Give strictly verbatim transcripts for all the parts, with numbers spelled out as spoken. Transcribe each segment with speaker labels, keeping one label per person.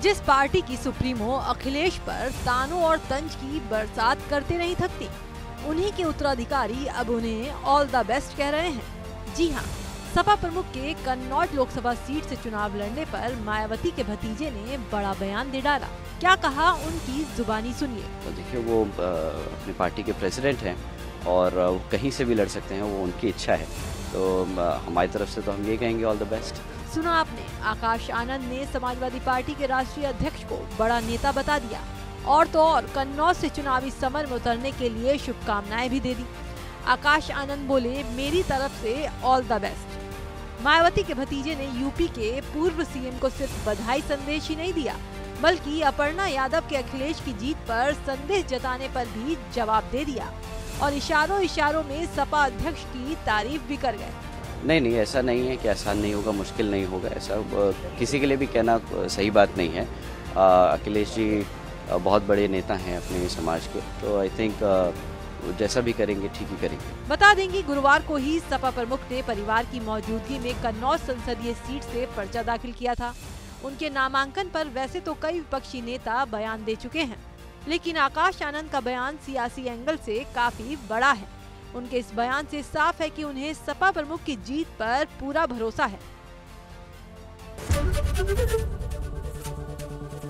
Speaker 1: जिस पार्टी की सुप्रीमो अखिलेश पर तानों और तंज की बरसात करते नहीं थकती, उन्हीं के उत्तराधिकारी अब उन्हें ऑल द बेस्ट कह रहे हैं। जी हाँ, सपा प्रमुख के कन्नौज लोकसभा सीट से चुनाव लड़ने पर मायावती के भतीजे ने बड़ा बयान दे डाला। क्या कहा, उनकी जुबानी सुनिए।
Speaker 2: तो देखिए, वो अपनी पार्टी के प्रेसिडेंट हैं और वो कहीं से भी लड़ सकते हैं, वो उनकी इच्छा है। तो हमारी तरफ से तो हम ये कहेंगे ऑल द बेस्ट।
Speaker 1: सुना आपने, आकाश आनंद ने समाजवादी पार्टी के राष्ट्रीय अध्यक्ष को बड़ा नेता बता दिया और तो और कन्नौज से चुनावी समर में उतरने के लिए शुभकामनाएं भी दे दी। आकाश आनंद बोले, मेरी तरफ से ऑल द बेस्ट। मायावती के भतीजे ने यूपी के पूर्व सीएम को सिर्फ बधाई संदेश ही नहीं दिया, बल्कि अपर्णा यादव के अखिलेश की जीत पर संदेह जताने पर भी जवाब दे दिया और इशारों इशारों में सपा अध्यक्ष की तारीफ भी कर गए।
Speaker 2: नहीं नहीं, ऐसा नहीं है कि आसान नहीं होगा, मुश्किल नहीं होगा, ऐसा किसी के लिए भी कहना सही बात नहीं है। अखिलेश जी बहुत बड़े नेता हैं अपने समाज के, तो आई थिंक जैसा भी करेंगे ठीक ही करेंगे।
Speaker 1: बता देंगे, गुरुवार को ही सपा प्रमुख ने परिवार की मौजूदगी में कन्नौज संसदीय सीट से पर्चा दाखिल किया था। उनके नामांकन पर वैसे तो कई विपक्षी नेता बयान दे चुके हैं, लेकिन आकाश आनंद का बयान सियासी एंगल से काफी बड़ा है। उनके इस बयान से साफ है कि उन्हें सपा प्रमुख की जीत पर पूरा भरोसा है।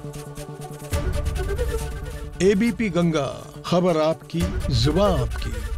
Speaker 3: एबीपी गंगा, खबर आपकी, जुबान आपकी।